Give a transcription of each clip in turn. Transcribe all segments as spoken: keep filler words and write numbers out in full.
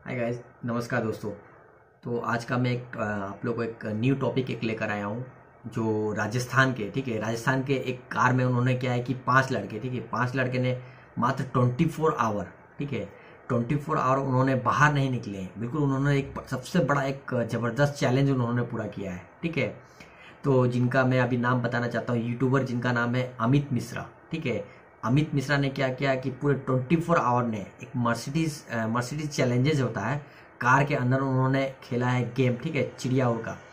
Hi guys, नमस्कार दोस्तों। तो आज का मैं एक आ, आप लोग को एक न्यू टॉपिक एक लेकर आया हूँ जो राजस्थान के ठीक है राजस्थान के एक कार में उन्होंने क्या है कि पांच लड़के ठीक है पांच लड़के ने मात्र ट्वेंटी फोर आवर ठीक है ट्वेंटी फोर आवर उन्होंने बाहर नहीं निकले हैं। बिल्कुल उन्होंने एक सबसे बड़ा एक ज़बरदस्त चैलेंज उन्होंने पूरा किया है। ठीक है, तो जिनका मैं अभी नाम बताना चाहता हूँ, यूट्यूबर जिनका नाम है अमित मिश्रा। ठीक है, अमित मिश्रा ने क्या किया कि पूरे ट्वेंटी फोर आवर ने एक मर्सिडीज मर्सिडीज चैलेंजेस होता है कार के अंदर उन्होंने खेला है गेम। ठीक है, चिड़िया उड़ का।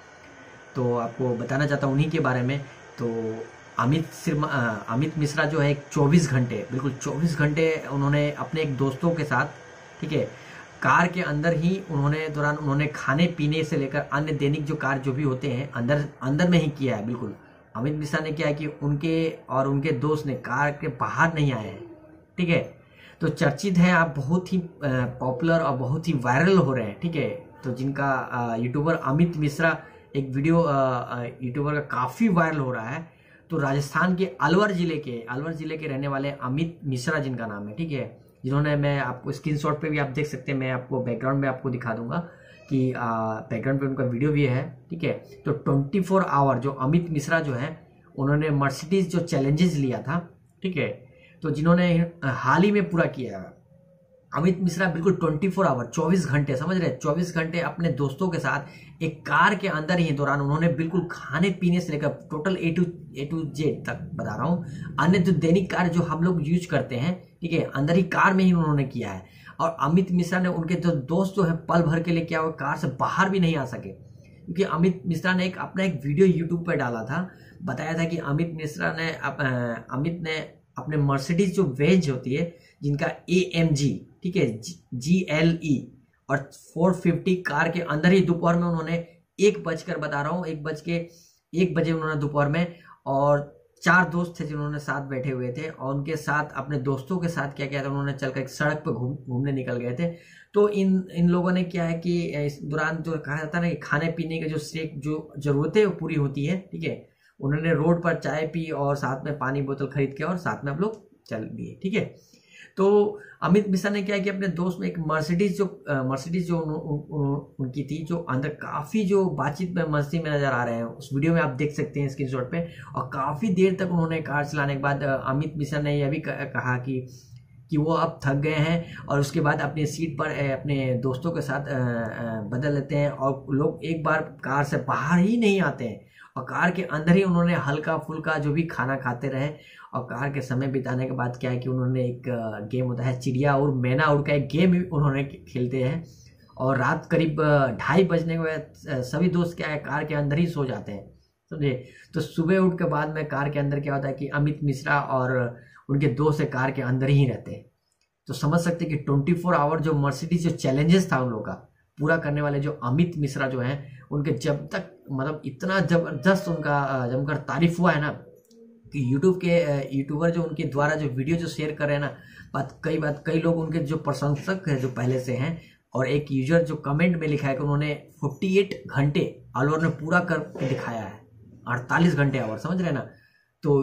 तो आपको बताना चाहता हूँ उन्हीं के बारे में। तो अमित सिर्मा अमित मिश्रा जो है एक चौबीस घंटे बिल्कुल चौबीस घंटे उन्होंने अपने एक दोस्तों के साथ ठीक है कार के अंदर ही उन्होंने दौरान उन्होंने खाने पीने से लेकर अन्य दैनिक जो कार्य जो भी होते हैं अंदर अंदर में ही किया है। बिल्कुल अमित मिश्रा ने क्या है कि उनके और उनके दोस्त ने कार के बाहर नहीं आए हैं। ठीक है, तो चर्चित है, आप बहुत ही पॉपुलर और बहुत ही वायरल हो रहे हैं। ठीक है, तो जिनका यूट्यूबर अमित मिश्रा एक वीडियो यूट्यूबर का काफ़ी वायरल हो रहा है। तो राजस्थान के अलवर जिले के अलवर जिले के रहने वाले अमित मिश्रा जिनका नाम है, ठीक है, जिन्होंने, मैं आपको स्क्रीनशॉट पे भी आप देख सकते हैं, मैं आपको बैकग्राउंड में आपको दिखा दूंगा कि बैकग्राउंड पे उनका वीडियो भी है। ठीक है, तो ट्वेंटी फोर आवर जो अमित मिश्रा जो है उन्होंने मर्सिडीज जो चैलेंजेस लिया था, ठीक है, तो जिन्होंने हाल ही में पूरा किया है अमित मिश्रा, बिल्कुल ट्वेंटी फोर आवर चौबीस घंटे, समझ रहे हैं, चौबीस घंटे अपने दोस्तों के साथ एक कार के अंदर ही दौरान उन्होंने बिल्कुल खाने पीने से लेकर total A to A to Z तक बता रहा हूँ, अन्य जो दैनिक कार्य जो हम लोग यूज करते हैं, ठीक है, अंदर ही कार में ही उन्होंने किया है। और अमित मिश्रा ने, उनके जो दोस्त जो है पल भर के लिए क्या वो कार से बाहर भी नहीं आ सके, क्योंकि अमित मिश्रा ने एक अपना एक वीडियो यूट्यूब पर डाला था, बताया था कि अमित मिश्रा ने अप, अमित ने अपने मर्सिडीज जो वेंज होती है जिनका ए एम जी ठीक है जी एल ई और फोर फिफ्टी कार के अंदर ही दोपहर में उन्होंने एक बजकर बता रहा हूँ एक बज के एक बजे उन्होंने दोपहर में, और चार दोस्त थे जिन्होंने साथ बैठे हुए थे, और उनके साथ अपने दोस्तों के साथ क्या किया था, उन्होंने चलकर एक सड़क पर घूम घूमने निकल गए थे। तो इन इन लोगों ने क्या है कि इस दौरान जो कहा जाता है ना कि खाने पीने के जो स्टेक जो जरूरतें वो पूरी होती है, ठीक है, उन्होंने रोड पर चाय पी और साथ में पानी बोतल खरीद के और साथ में हम लोग चल दिए। ठीक है, तो अमित मिश्रा ने क्या है कि अपने दोस्त में एक मर्सिडीज जो मर्सिडीज जो उन, उन, उन, उनकी थी, जो अंदर काफी जो बातचीत में मस्ती में नजर आ रहे हैं, उस वीडियो में आप देख सकते हैं स्क्रीनशॉट पे। और काफी देर तक उन्होंने कार चलाने के बाद अमित मिश्रा ने यह भी कहा कि कि वो अब थक गए हैं, और उसके बाद अपनी सीट पर अपने दोस्तों के साथ बदल लेते हैं, और लोग एक बार कार से बाहर ही नहीं आते हैं, और कार के अंदर ही उन्होंने हल्का फुल्का जो भी खाना खाते रहे। और कार के समय बिताने के बाद क्या है कि उन्होंने एक गेम होता है चिड़िया और मैना उड़ का एक गेम उन्होंने खेलते हैं, और रात करीब ढाई बजने के बाद सभी दोस्त क्या है कार के अंदर ही सो जाते हैं, समझे। तो सुबह उठ के बाद में कार के अंदर क्या होता है कि अमित मिश्रा और उनके दोस्त कार के अंदर ही रहते हैं। तो समझ सकते कि ट्वेंटी फोर आवर जो मर्सिडीज जो चैलेंजेस था उन लोगों का पूरा करने वाले जो अमित मिश्रा जो हैं, उनके जब तक मतलब इतना जबरदस्त उनका जमकर तारीफ हुआ है ना कि यूट्यूब के यूट्यूबर जो उनके द्वारा जो वीडियो जो शेयर कर रहे हैं ना, बात कई बात कई लोग उनके जो प्रशंसक है जो पहले से हैं, और एक यूजर जो कमेंट में लिखा है कि उन्होंने अड़तालीस घंटे अलवर ने पूरा करके दिखाया है, अड़तालीस घंटे आवर, समझ रहे हैं ना। तो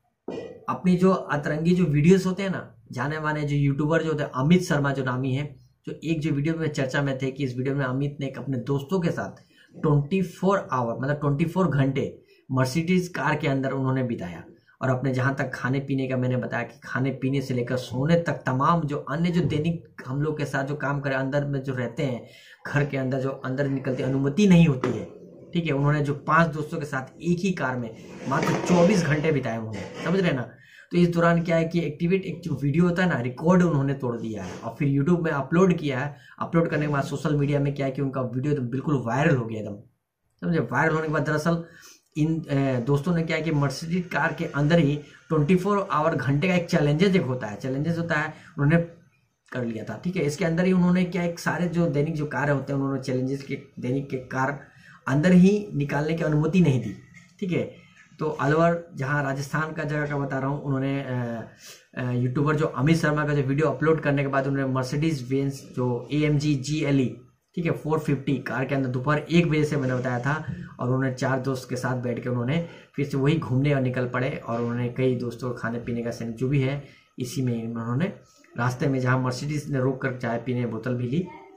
अपनी जो अतरंगी जो वीडियोस होते हैं ना, जाने माने जो यूट्यूबर जो होते हैं, अमित शर्मा जो नामी है, जो एक जो वीडियो में चर्चा में थे कि इस वीडियो में अमित ने अपने दोस्तों के साथ ट्वेंटी फोर आवर मतलब ट्वेंटी फोर घंटे मर्सिडीज कार के अंदर उन्होंने बिताया। और अपने जहां तक खाने पीने का मैंने बताया कि खाने पीने से लेकर सोने तक तमाम जो अन्य जो दैनिक हम लोग के साथ जो काम करें, अंदर में जो रहते हैं, घर के अंदर जो अंदर निकलती अनुमति नहीं होती है, ठीक है, उन्होंने जो पांच दोस्तों के साथ एक ही कार में मात्र चौबीस घंटे बिताए उन्होंने, समझ रहे ना। तो इस दौरान क्या है कि एक्टिवेट एक जो वीडियो होता है ना, रिकॉर्ड उन्होंने तोड़ दिया है और फिर यूट्यूब में अपलोड किया है। अपलोड करने के बाद सोशल मीडिया में क्या है कि उनका वीडियो तो बिल्कुल वायरल हो गया एकदम, समझे। वायरल होने के बाद दरअसल इन दोस्तों ने क्या है कि मर्सिडीज कार के अंदर ही ट्वेंटी फोर आवर घंटे का एक चैलेंजेस एक होता है चैलेंजेस होता है उन्होंने कर लिया था। ठीक है, इसके अंदर ही उन्होंने क्या एक सारे जो दैनिक जो कार्य होते हैं उन्होंने चैलेंजेस के दैनिक के कार अंदर ही निकालने की अनुमति नहीं दी। ठीक है, तो अलवर जहां राजस्थान का जगह का बता रहा हूँ, उन्होंने यूट्यूबर जो अमित शर्मा का जो वीडियो अपलोड करने के बाद उन्होंने मर्सिडीज बेंज जो A M G G L E ठीक है फोर फिफ्टी कार के अंदर दोपहर एक बजे से मैंने बताया था, और उन्होंने चार दोस्त के साथ बैठ के उन्होंने फिर से वही घूमने और निकल पड़े, और उन्होंने कई दोस्तों को खाने पीने का सीन जो भी है इसी में उन्होंने रास्ते में जहाँ मर्सिडीज ने रोक कर चाय पीने बोतल भी ली,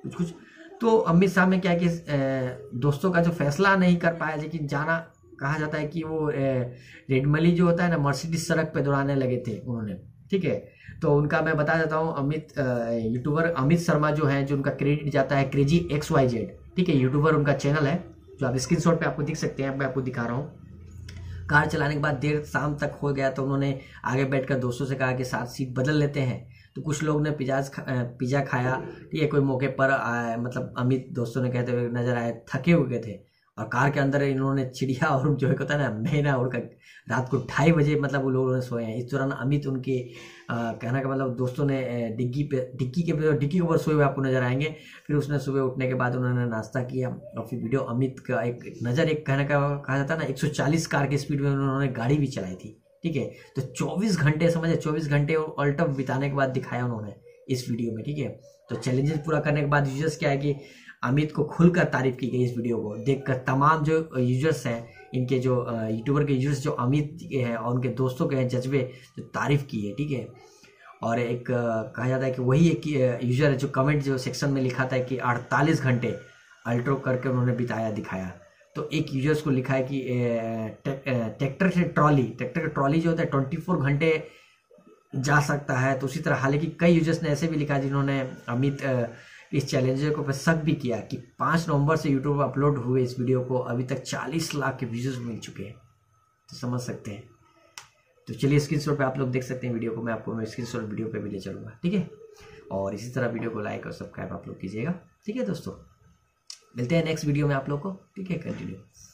कुछ कुछ। तो अमित शाह में क्या है कि दोस्तों का जो फैसला नहीं कर पाया, लेकिन जाना कहा जाता है कि वो रेडमली जो होता है ना, मर्सिडीज सड़क पे दौड़ाने लगे थे उन्होंने, ठीक है। तो उनका मैं बता देता हूँ, अमित यूट्यूबर अमित शर्मा जो है, जो उनका क्रेडिट जाता है क्रेजी एक्स वाई जेड, ठीक है, यूट्यूबर उनका चैनल है, जो आप स्क्रीनशॉट पे आपको दिख सकते हैं, मैं आपको दिखा रहा हूँ। कार चलाने के बाद देर शाम तक हो गया, तो उन्होंने आगे बैठकर दोस्तों से कहा कि साथ सीट बदल लेते हैं। तो कुछ लोग ने पिज्जा पिज्जा खाया, ठीक है, कोई मौके पर आए, मतलब अमित दोस्तों ने कहते हुए नजर आए, थके हुए थे, और कार के अंदर इन्होंने चिड़िया और जो है होता है ना मैना उड़कर रात को ढाई बजे मतलब वो लोगों ने सोए हैं। इस दौरान अमित उनके आ, कहने का मतलब दोस्तों ने डिग्गी पे डिग्गी के डिग्गी के ऊपर सोए हुए आपको नजर आएंगे। फिर उसने सुबह उठने के बाद उन्होंने नाश्ता किया, और फिर वीडियो अमित का एक नज़र, एक कहने का कहा जाता है ना एक सौ चालीस कार की स्पीड में उन्होंने गाड़ी भी चलाई थी, ठीक है। तो चौबीस घंटे समझे, चौबीस घंटे अल्टअप बिताने के बाद दिखाया उन्होंने इस वीडियो में, ठीक है। तो चैलेंजेस पूरा करने के बाद यूजर्स क्या है कि अमित को खुलकर तारीफ की गई। इस वीडियो को देखकर तमाम जो यूजर्स हैं, इनके जो यूट्यूबर के यूजर्स जो अमित के हैं और उनके दोस्तों के हैं जज्बे, जो तारीफ की है, ठीक है। और एक कहा जाता है कि वही एक यूजर है जो कमेंट जो सेक्शन में लिखा था कि अड़तालीस घंटे अल्ट्रो करके उन्होंने बिताया दिखाया। तो एक यूजर्स को लिखा है कि ट्रैक्टर से ट्रॉली ट्रैक्टर का ट्रॉली जो होता है ट्वेंटी फोर घंटे जा सकता है। तो उसी तरह हालांकि कई यूजर्स ने ऐसे भी लिखा जिन्होंने अमित इस चैलेंज को पर शक भी किया कि पाँच नवंबर से यूट्यूब पर अपलोड हुए इस वीडियो को अभी तक चालीस लाख के व्यूज मिल चुके हैं। तो समझ सकते हैं। तो चलिए स्क्रीनशॉट पे आप लोग देख सकते हैं वीडियो को, मैं आपको स्क्रीनशॉट वीडियो पे भी ले चलूँगा, ठीक है। और इसी तरह वीडियो को लाइक और सब्सक्राइब आप लोग कीजिएगा, ठीक है दोस्तों। मिलते हैं नेक्स्ट वीडियो में आप लोग को, ठीक है। कंटिन्यू।